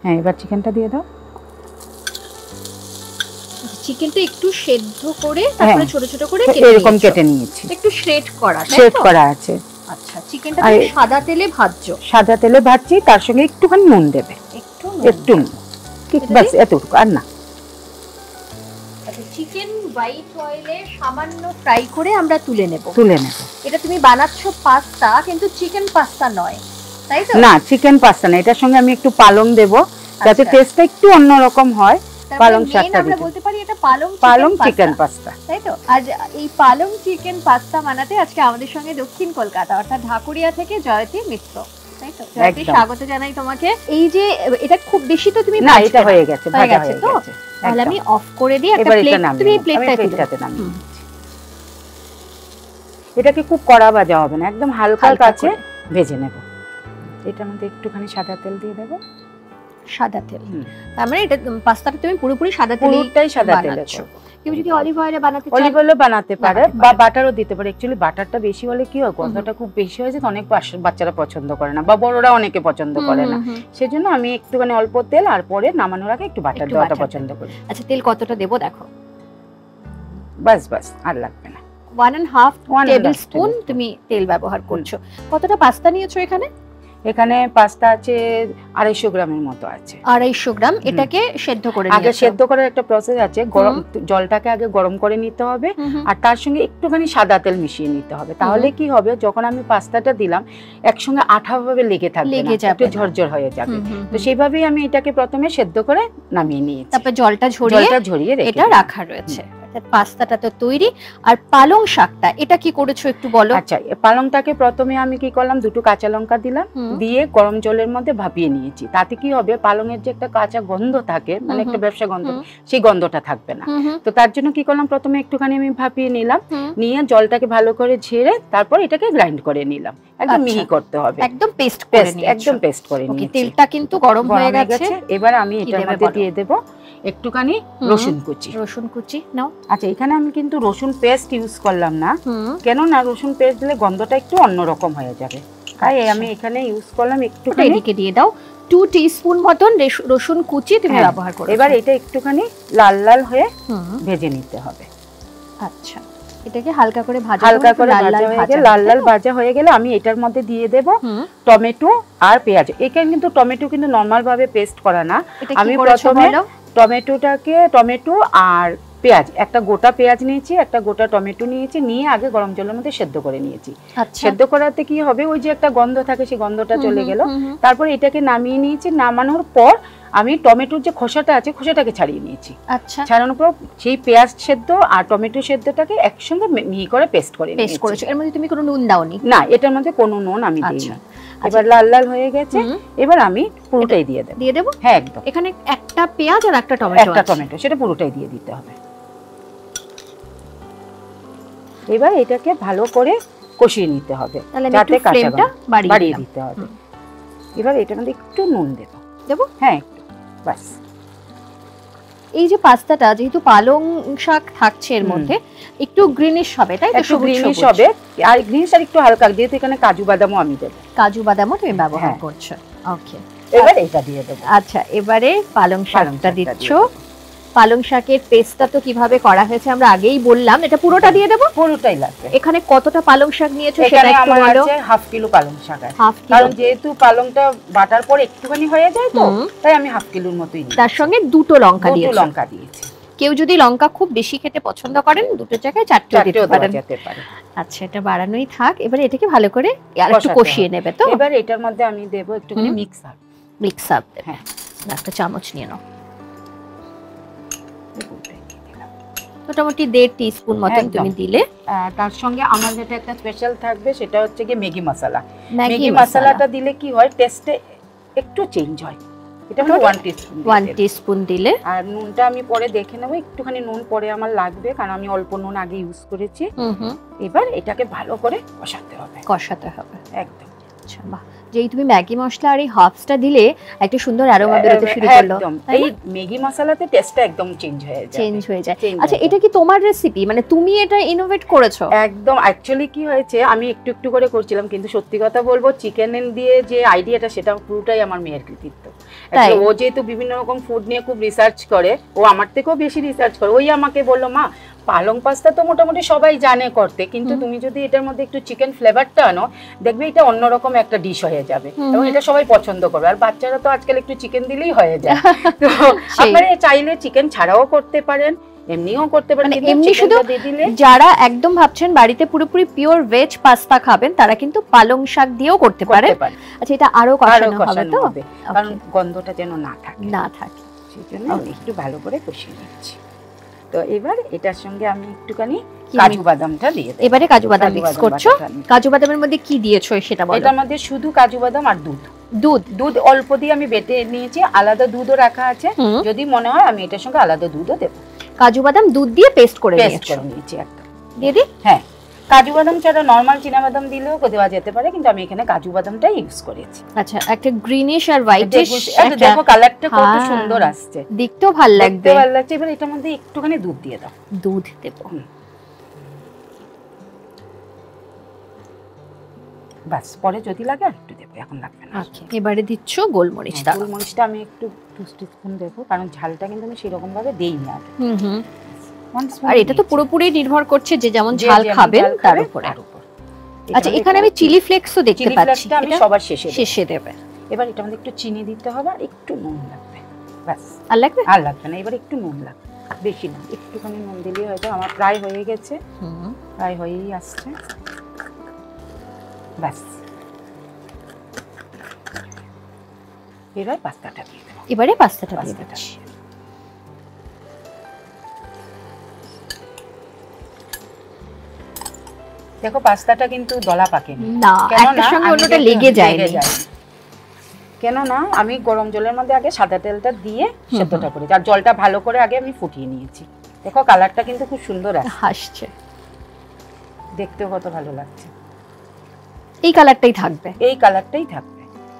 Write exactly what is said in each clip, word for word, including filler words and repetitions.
হ্যাঁ এবার চিকেনটা দিয়ে দাও। চিকেনটা একটু সেদ্ধ করে তারপরে ছোট ছোট করে কেটে এরকম কেটে নিয়েছি, একটু শ্রেড করা, শ্রেড করা আছে। আচ্ছা, চিকেনটা তুমি সাদা তেলে ভাজছো? সাদা তেলে ভাজছি, তার সঙ্গে একটুখানি নুন দেবে, একটু একটু বাস এতটুকু আর না। আচ্ছা, চিকেন হোয়াইট অয়েলে সামান্য ফ্রাই করে আমরা তুলে নেব। তুলে নেব। এটা তুমি বানাচ্ছো পাস্তা, কিন্তু চিকেন পাস্তা নয়, তাই তো? না, চিকেন পাস্তা না, এটার সঙ্গে আমি একটু পালং দেব যাতে টেস্টটা একটু অন্যরকম হয়। পালং শাকটা আমরা বলতে পারি এটা পালং পালং চিকেন পাস্তা, তাই তো? আজ এই পালং চিকেন পাস্তা বানাতে আজকে আমাদের সঙ্গে দক্ষিণ কলকাতা অর্থাৎ ঢাকুরিয়া থেকে জয়তী মিত্র, তাই তো? জয়তী, স্বাগত জানাই তোমাকে। এই যে এটা খুব বেশি তো তুমি না, এটা হয়ে গেছে, হয়ে গেছে তো? তাহলে আমি অফ করে দিই, একটা প্লেট তুমি প্লেটটাতে নামিয়ে। এটাকে খুব কড়া ভাজা হবে না, একদম হালকা কাছে ভেজে নেব। এটার মধ্যে একটুখানি সাদা তেল দিয়ে দেব। সাদা তেল, তার মানে এটা পাস্তাটা তুমি পুরোপুরি সাদা তেলেই পুরোটাই সাদা তেলে করো। কেউ যদি অলিভ অয়েলে বানাতে চায় অলিভ অয়েলে বানাতে পারে বা বাটারও দিতে পারে। অ্যাকচুয়ালি বাটারটা বেশি হলে কি হয়, গন্ধটা খুব বেশি হয়ে যায়, অনেক বাচ্চারা পছন্দ করে না বা বড়রা অনেকে পছন্দ করে না, সেজন্য আমি একটুখানি অল্প তেল আর পরে নামানোর আগে একটু বাটার দেওয়াটা পছন্দ করি। আচ্ছা, তেল কতটা দেব দেখো? বাস বাস, আর লাগবে না। One and half tablespoon তুমি তেল ব্যবহার করছো। কতটা পাস্তা নিয়েছো এখানে? এখানে পাস্তা আছে আড়াইশো গ্রামের মতো আছে। আড়াইশো গ্রাম। এটাকে সেদ্ধ করে নিয়েছো? আগে সেদ্ধ করার একটা প্রসেস আছে, গরম জলটাকে আগে গরম করে নিতে হবে আর তার সঙ্গে একটুখানি সাদা তেল মিশিয়ে নিতে হবে। তাহলে কি হবে, যখন আমি পাস্তাটা দিলাম একসঙ্গে আঠা ভাবে লেগে থাকবে না, একটু ঝরঝর হয়ে যাবে। তো সেইভাবেই আমি এটাকে প্রথমে সেদ্ধ করে নামিয়ে নিয়েছি, তারপর জলটা ঝরিয়ে জলটা ঝরিয়ে এটা রাখা রয়েছে। পাস্তাটা তো তৈরি। আর পালং শাকটা এটা কি করেছো একটু বলো? আচ্ছা, পালংটাকে প্রথমে আমি কি করলাম, দুটো কাঁচা লঙ্কা দিলাম, দিয়ে গরম জলের মধ্যে ভাপিয়ে নিয়েছি। তাতে কি হবে, পালংয়ের যে একটা কাঁচা গন্ধ থাকে, মানে একটা ব্যবসা গন্ধ, সেই গন্ধটা থাকবে না। তো তার জন্য কি করলাম, প্রথমে একটুখানি আমি ভাপিয়ে নিলাম, নিয়ে জলটাকে ভালো করে ঝেড়ে তারপর এটাকে গ্রাইন্ড করে নিলাম। একদম মিহি করতে হবে, একদম পেস্ট করে নিয়েছি। একদম পেস্ট করে নিয়েছি। তেলটা কিন্তু গরম হয়ে গেছে। এবার আমি এটার মধ্যে দিয়ে দেব একটুখানি রসুন কুচি। রসুন কুচি নাও। আচ্ছা, এখানে আমি কিন্তু রসুন পেস্ট ইউজ করলাম না, কেন না রসুন পেস্ট দিলে গন্ধটা একটু অন্যরকম হয়ে যাবে, তাই আমি এখানে ইউজ করলাম একটুখানি। এদিকে দিয়ে দাও টু টিস্পুন মতন রসুন কুচি তুমি ব্যবহার করো। এবার এটা একটুখানি লাল লাল হয়ে ভেজে নিতে হবে। আচ্ছা, এটাকে হালকা করে ভাজা হালকা করে ভাজা হয়ে গেলে, লাল লাল ভাজা হয়ে গেলে আমি এটার মধ্যে দিয়ে দেব টমেটো আর পেঁয়াজ। এখানে কিন্তু টমেটো কিন্তু নরমাল ভাবে পেস্ট করা না, আমি প্রথমে টমেটোটাকে টমেটো আর পেঁয়াজ, একটা গোটা পেঁয়াজ নিয়েছি, একটা গোটা টমেটো নিয়েছি, নিয়ে আগে গরম জলের মধ্যে সেদ্ধ করে নিয়েছি। সেদ্ধ করাতে কি হবে, ওই যে একটা গন্ধ থাকে সেই গন্ধটা চলে গেল। তারপর এটাকে নামিয়ে নিয়েছি, নামানোর পর আমি টমেটোর যে খোসাটা আছে খোসাটাকে ছাড়িয়ে নিয়েছি। আচ্ছা, ছাড়ানোর পর সেই পেঁয়াজ সেদ্ধ আর টমেটো সেদ্ধটাকে একসঙ্গে মিহি করে পেস্ট করে পেস্ট করেছো। এর মধ্যে তুমি কোনো নুন দাওনি? না, এটার মধ্যে কোনো নুন আমি দিইনি। এবার লাল লাল হয়ে গেছে, এবার আমি পুরোটাই দিয়ে দেব। দিয়ে দেব? হ্যাঁ, একদম। এখানে একটা পেঁয়াজ আর একটা টমেটো, একটা টমেটো, সেটা পুরোটাই দিয়ে দিতে হবে। এবার এটাকে ভালো করে কষিয়ে নিতে হবে, যাতে কাঁচা গন্ধ বাড়িয়ে দিতে হবে। এবার এটার মধ্যে একটু নুন দেব। দেবো? হ্যাঁ, বাস। এই যে পাস্তাটা যেহেতু পালং শাক থাকছে এর মধ্যে, একটু গ্রিনিশ হবে, তাই তো? একটু গ্রিনিশ হবে, আর গ্রিনিশ আর একটু হালকা, যেহেতু এখানে কাজু বাদামও আমি দেব। কাজু বাদামও তুমি ব্যবহার করছো, ওকে। এবার এটা দিয়ে দেব। আচ্ছা, এবারে পালং শাকটা দিচ্ছো। পালং শাকের পেস্টটা তো কিভাবে করা হয়েছে আমরা আগেই বললাম, এটা পুরোটা দিয়ে দেব? পুরোটাই লাগবে। এখানে কতটা পালং শাক নিয়েছো সেটা একটু বলো। এখানে হাফ কিলো পালং শাক আছে, কারণ যেহেতু পালংটা বাটার পর একটুখানি হয়ে যায় তো, তাই আমি হাফ কিলোর মতোই নিয়েছি। তার সঙ্গে দুটো লঙ্কা দিয়েছি। দুটো লঙ্কা দিয়েছি। কেউ যদি লঙ্কা খুব বেশি খেতে পছন্দ করেন, দুটো জায়গায় চারটে দিতে পারেন। আচ্ছা, এটা বাড়ানোই থাক। এবারে এটাকে ভালো করে আরেকটু কষিয়ে নেবে তো। এবার এটার মধ্যে আমি দেব একটুখানি মিক্স আপ। মিক্স আপ, হ্যাঁ, একটা চামচ নিয়ে নাও। মোটামুটি দেড় টিস্পুন মতন তুমি দিলে। তার সঙ্গে আমার যেটা একটা স্পেশাল থাকবে সেটা হচ্ছে কি ম্যাগি মশলা। ম্যাগি মশলাটা দিলে কি হয়, টেস্টে একটু চেঞ্জ হয়। এটা হলো ওয়ান টিস্পুন। ওয়ান টিস্পুন দিলে। আর নুনটা আমি পরে দেখে নেব, একটুখানি নুন পরে আমার লাগবে, কারণ আমি অল্প নুন আগে ইউজ করেছি। এবার এটাকে ভালো করে কষাতে হবে। কষাতে হবে, একদম। আচ্ছা, বাহ। যেই তুমি ম্যাগি মশলা আর এই হার্বসটা দিলে একটা সুন্দর অ্যারোমা বেরোতে শুরু করলো। এই ম্যাগি মশলাতে টেস্টটা একদম চেঞ্জ হয়ে যায়। চেঞ্জ হয়ে যায়। আচ্ছা, এটা কি তোমার রেসিপি, মানে তুমি এটা ইনোভেট করেছো? একদম। অ্যাকচুয়ালি কি হয়েছে, আমি একটু একটু করে করছিলাম, কিন্তু সত্যি কথা বলবো চিকেন দিয়ে যে আইডিয়াটা সেটা পুরোটাই আমার মেয়ের কৃতিত্ব। ও যেহেতু বিভিন্ন রকম ফুড নিয়ে খুব রিসার্চ করে, ও আমার থেকেও বেশি রিসার্চ করে, ওই আমাকে বললো মা পালং পাস্তা তো মোটামুটি সবাই জানে করতে, কিন্তু তুমি যদি এটার মধ্যে একটু চিকেন ফ্লেভারটা আনো দেখবে এটা অন্যরকম একটা ডিশ হয়ে যাবে এবং এটা সবাই পছন্দ করবে। আর বাচ্চারা তো আজকাল একটু চিকেন দিলেই হয়ে যায়, তো আপনারা চাইলে চিকেন ছাড়াও করতে পারেন, এমনিও করতে পারেন। এমনি শুধু যারা একদম ভাবছেন বাড়িতে পুরোপুরি পিওর ভেজ পাস্তা খাবেন তারা কিন্তু পালং শাক দিয়েও করতে পারে। আচ্ছা, এটা আরো কষানো হবে তো, কারণ গন্ধটা যেন না থাকে না থাকে সেজন্য একটু ভালো করে কষিয়ে নিচ্ছি। তো এবার এটার সঙ্গে আমি একটুখানি কাজু বাদামটা দিয়ে দেব। এবারে কাজু বাদাম মিক্স করছো। কাজু বাদামের মধ্যে কি দিয়েছো সেটা বলো। এটার মধ্যে শুধু কাজু বাদাম আর দুধ। দুধ দুধ অল্প দিয়ে আমি বেটে নিয়েছি, আলাদা দুধও রাখা আছে, যদি মনে হয় আমি এটার সঙ্গে আলাদা দুধও দেব। কাজু বাদাম দুধ দিয়ে পেস্ট করে নিয়েছি। পেস্ট করে নিয়েছি একদম। দিয়ে দি? হ্যাঁ, কাজু বাদাম ছাড়া নরমাল চীনা বাদাম দিলেও দেওয়া যেতে পারে, কিন্তু আমি এখানে কাজু বাদামটাই ইউজ করেছি। আচ্ছা, একটা গ্রিনিশ আর হোয়াইটিশ, এটা দেখো কালারটা কত সুন্দর আসছে, দেখতেও ভালো লাগবে, দেখতে ভালো লাগছে। এবার এটার মধ্যে একটুখানি দুধ দিয়ে দাও। দুধ দেব, বাস, পরে যদি লাগে আর একটু দেব, এখন লাগবে না। আচ্ছা, এবারে দিচ্ছ গোলমরিচ। দাও, গোলমরিচটা আমি একটু টু স্পুন দেব, কারণ ঝালটা কিন্তু আমি সেরকম ভাবে দেই না। হুম হুম। আর এটা তো পুরোপুরি নির্ভর করছে যে যেমন ঝাল খাবেন তার উপরে। আচ্ছা, এখানে আমি চিলি ফ্লেক্সও দেখতে পাচ্ছি, এটা আমি সবার শেষে শেষে দেবে। এবার এটা আমাদের একটু চিনি দিতে হবে আর একটু নুন লাগবে, বাস। আর লাগবে? আর লাগবে না, এবার একটু নুন লাগবে, বেশি না, একটুখানি নুন দিলেই হয়তো। আমার প্রায় হয়ে গেছে, হুম, প্রায় হয়েই আসছে, বাস। এবার পাস্তাটা দিয়ে দেব। এবারে পাস্তাটা দিয়ে দিচ্ছি। দেখো পাস্তাটা কিন্তু দলা পাকেনি না, একটার সঙ্গে অন্যটা লেগে যায়নি। কেন না, আমি গরম জলের মধ্যে আগে সাদা তেলটা দিয়ে সেদ্ধটা করেছি, আর জলটা ভালো করে আগে আমি ফুটিয়ে নিয়েছি। দেখো কালারটা কিন্তু খুব সুন্দর আসছে, দেখতেও কত ভালো লাগছে। এই কালারটাই থাকবে, এই কালারটাই থাকবে।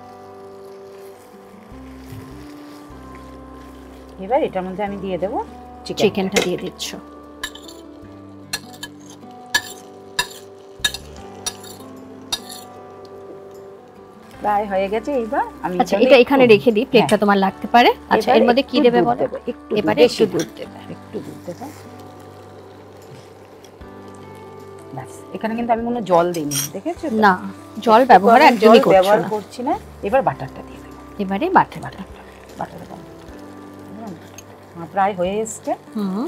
এবার এটার মধ্যে আমি দিয়ে দেব চিকেনটা। দিয়ে দিচ্ছ। প্রায় হয়ে গেছে। এবার আমি আচ্ছা, এটা এখানে রেখে দিই, প্লেটটা তোমার লাগতে পারে। আচ্ছা, এর মধ্যে কি দেবে বলো? এবারে একটু দুধ দেবে, একটু দুধ দেবে, বাস। এখানে কিন্তু আমি কোনো জল দিইনি, দেখেছো না, জল ব্যবহার একদমই করছি না, ব্যবহার করছি না। এবার বাটারটা দিয়ে দেব। এবারে বাটার বাটার বাটার দাও, প্রায় হয়ে এসছে, হুম,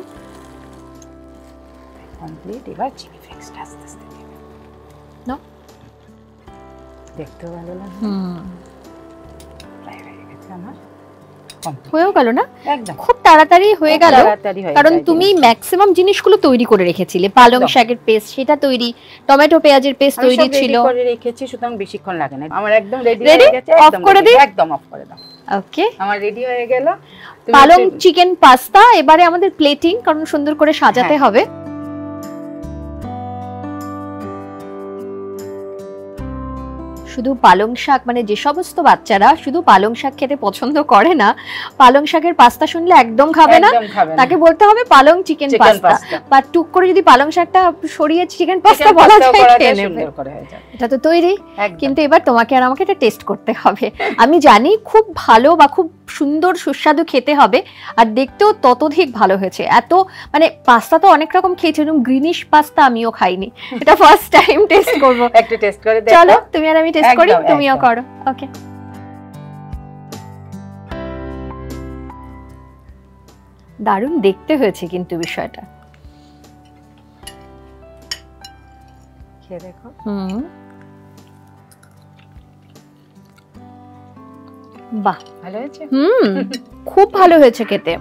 কমপ্লিট। এবার চিলি ফ্লেক্সটা আস্তে আস্তে দিয়ে দেব। নাও, দেখতেও ভালো লাগে, হুম, প্রায় হয়ে গেছে আমার, হয়েও গেল না? একদম খুব তাড়াতাড়ি হয়ে গেল, কারণ তুমি ম্যাক্সিমাম জিনিসগুলো তৈরি করে রেখেছিলে। পালং শাকের পেস্ট সেটা তৈরি, টমেটো পেঁয়াজের পেস্ট তৈরি ছিল, করে রেখেছি, সুতরাং বেশিক্ষণ লাগে না। আমার একদম রেডি হয়ে গেছে, একদম করে দিই, একদম অফ করে দাও। ওকে, আমার রেডি হয়ে গেল পালং চিকেন পাস্তা। এবারে আমাদের প্লেটিং, কারণ সুন্দর করে সাজাতে হবে। শুধু পালং শাক, মানে যে সমস্ত বাচ্চারা শুধু পালং শাক খেতে পছন্দ করে না, পালং শাকের পাস্তা শুনলে একদম খাবে না, তাকে বলতে হবে পালং চিকেন পাস্তা, বা টুক করে যদি পালং শাকটা সরিয়ে চিকেন পাস্তা বলা যায়, খেয়ে নেবে। এটা তো তৈরি, কিন্তু এবার তোমাকে আর আমাকে এটা টেস্ট করতে হবে। আমি জানি খুব ভালো বা খুব সুন্দর সুস্বাদু খেতে হবে, আর দেখতেও ততোধিক ভালো হয়েছে। এত মানে পাস্তা তো অনেক রকম খেয়েছি, এরকম গ্রিনিশ পাস্তা আমিও খাইনি, এটা ফার্স্ট টাইম টেস্ট করব। একটু টেস্ট করে দেখো। চলো, তুমি আর আমি টেস্ট করি, তুমিও করো। ওকে, দারুণ দেখতে হয়েছে কিন্তু বিষয়টা, খেয়ে দেখো। হুম, বাহ, ভালো হয়েছে। হুম, খুব ভালো হয়েছে খেতে।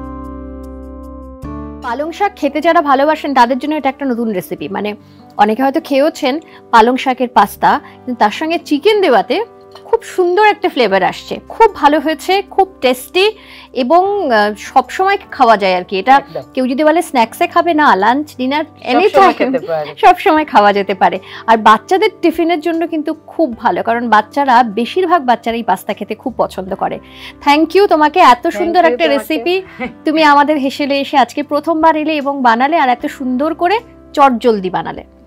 পালং শাক খেতে যারা ভালোবাসেন তাদের জন্য এটা একটা নতুন রেসিপি। মানে অনেকে হয়তো খেয়েওছেন পালং শাকের পাস্তা, কিন্তু তার সঙ্গে চিকেন দেওয়াতে খুব সুন্দর একটা ফ্লেভার আসছে, খুব ভালো হয়েছে, খুব টেস্টি, এবং সব সময় খাওয়া যায় আর কি। এটা কেউ যদি বলে স্ন্যাক্সে খাবে, না, লাঞ্চ ডিনার এনি টাইম সব সময় খাওয়া যেতে পারে। আর বাচ্চাদের টিফিনের জন্য কিন্তু খুব ভালো, কারণ বাচ্চারা, বেশিরভাগ বাচ্চারাই পাস্তা খেতে খুব পছন্দ করে। থ্যাংক ইউ তোমাকে, এত সুন্দর একটা রেসিপি তুমি আমাদের হেসেলে এসে আজকে প্রথমবার এলে এবং বানালে, আর এত সুন্দর করে চটজলদি বানালে।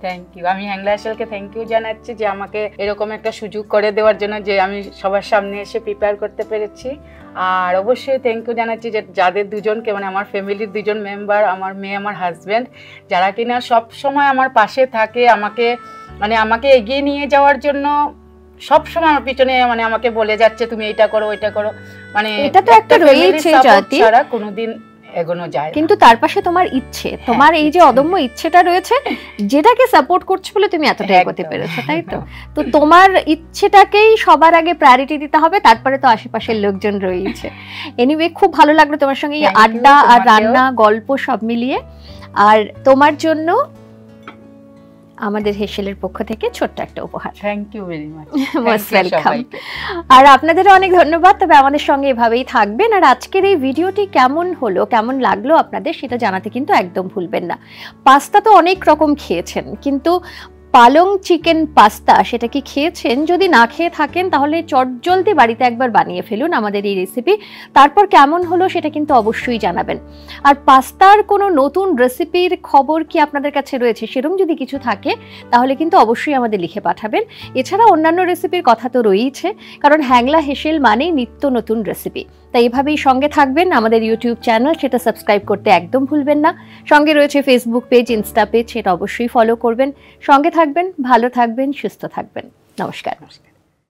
Thank you. আমি হ্যাংলা হেসেলকে থ্যাংক ইউ জানাচ্ছি যে আমাকে এরকম একটা সুযোগ করে দেওয়ার জন্য, যে আমি সবার সামনে এসে প্রিপেয়ার করতে পেরেছি। আর অবশ্যই থ্যাংক ইউ জানাচ্ছি যে যাদের দুজনকে, মানে আমার ফ্যামিলির দুজন মেম্বার, আমার মেয়ে, আমার হাজব্যান্ড, যারা কিনা সব সময় আমার পাশে থাকে, আমাকে মানে আমাকে এগিয়ে নিয়ে যাওয়ার জন্য সব সময় আমার পিছনে মানে আমাকে বলে যাচ্ছে তুমি এইটা করো ওইটা করো, মানে এটা তো একটা রয়েছে জাতি, ছাড়া কোনোদিন এগোনো যায়। কিন্তু তার পাশে তোমার ইচ্ছে, তোমার এই যে অদম্য ইচ্ছেটা রয়েছে, যেটাকে সাপোর্ট করছে বলে তুমি এতটা এগোতে পেরেছো, তাই তো? তো তোমার ইচ্ছেটাকেই সবার আগে প্রায়োরিটি দিতে হবে, তারপরে তো আশেপাশের লোকজন রয়েছে। এনিওয়ে, খুব ভালো লাগলো তোমার সঙ্গে এই আড্ডা আর রান্না গল্প সব মিলিয়ে। আর তোমার জন্য আমাদের হেসেলের পক্ষ থেকে ছোট্ট একটা উপহার। Thank you very much, most welcome. আর আপনাদেরও অনেক ধন্যবাদ। তবে আমাদের সঙ্গে এভাবেই থাকবেন। আর আজকের এই ভিডিওটি কেমন হলো, কেমন লাগলো আপনাদের, সেটা জানাতে কিন্তু একদম ভুলবেন না। পাস্তা তো অনেক রকম খেয়েছেন, কিন্তু পালং চিকেন পাস্তা সেটা কি খেয়েছেন? যদি না খেয়ে থাকেন তাহলে চটজলদি বাড়িতে একবার বানিয়ে ফেলুন আমাদের এই রেসিপি, তারপর কেমন হলো সেটা কিন্তু অবশ্যই জানাবেন। আর পাস্তার কোনো নতুন রেসিপির খবর কি আপনাদের কাছে রয়েছে, সেরকম যদি কিছু থাকে তাহলে কিন্তু অবশ্যই আমাদের লিখে পাঠাবেন। এছাড়া অন্যান্য রেসিপির কথা তো রয়েইছে, কারণ হ্যাংলা হেসেল মানেই নিত্য নতুন রেসিপি। তাই এভাবেই সঙ্গে থাকবেন। আমাদের ইউটিউব চ্যানেল, সেটা সাবস্ক্রাইব করতে একদম ভুলবেন না। সঙ্গে রয়েছে ফেসবুক পেজ, ইনস্টা পেজ, সেটা অবশ্যই ফলো করবেন। সঙ্গে থাকবেন, ভালো থাকবেন, সুস্থ থাকবেন। নমস্কার।